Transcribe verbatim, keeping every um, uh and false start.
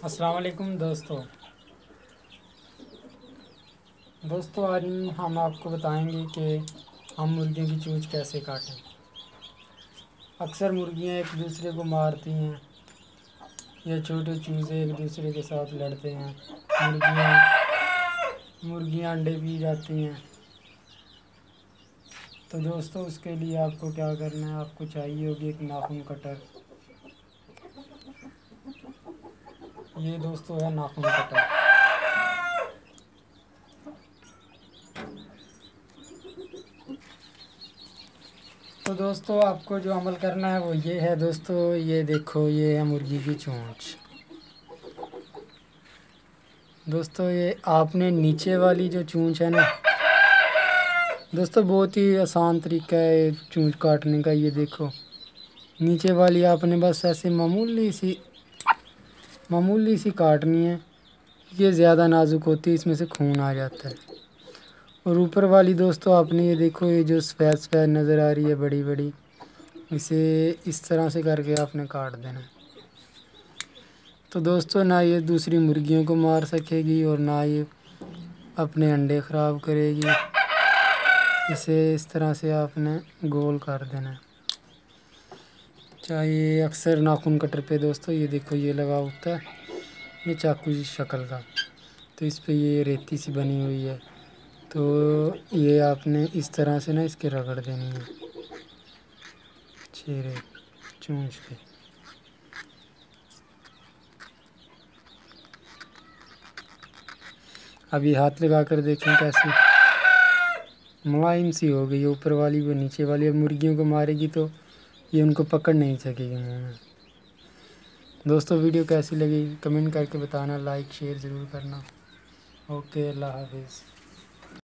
अस्सलाम वालेकुम दोस्तों दोस्तों आज हम आपको बताएंगे कि हम मुर्गियों की चोंच कैसे काटें। अक्सर मुर्गियां एक दूसरे को मारती हैं या छोटे चूजे एक दूसरे के साथ लड़ते हैं। मुर्गियां मुर्गियां अंडे भी जाती हैं। तो दोस्तों उसके लिए आपको क्या करना है, आपको चाहिए होगी एक नाखून कटर। ये दोस्तों है नाखून कटर। तो दोस्तों आपको जो अमल करना है वो ये है दोस्तों, ये देखो ये है मुर्गी की चोंच। दोस्तों ये आपने नीचे वाली जो चोंच है ना दोस्तों, बहुत ही आसान तरीका है चोंच काटने का। ये देखो नीचे वाली आपने बस ऐसे मामूली सी मामूली सी काटनी है। ये ज़्यादा नाजुक होती है, इसमें से खून आ जाता है। और ऊपर वाली दोस्तों आपने ये देखो, ये जो सफ़ेद सफ़ेद नज़र आ रही है बड़ी बड़ी, इसे इस तरह से करके आपने काट देना है। तो दोस्तों ना ये दूसरी मुर्गियों को मार सकेगी और ना ये अपने अंडे ख़राब करेगी। इसे इस तरह से आपने गोल कर देना है। चाहे अक्सर नाखून कटर पे दोस्तों ये देखो ये लगा होता है, ये चाकू की शक्ल का, तो इस पे ये रेती सी बनी हुई है। तो ये आपने इस तरह से ना इसके रगड़ देनी है चेहरे चोंच पे। अभी हाथ लगा कर देखें कैसी मुलायम सी हो गई, ऊपर वाली वो नीचे वाली। अब मुर्गियों को मारेगी तो ये उनको पकड़ नहीं सकेगी मुँह में। दोस्तों वीडियो कैसी लगी कमेंट करके बताना, लाइक शेयर ज़रूर करना। ओके, अल्लाह हाफिज़।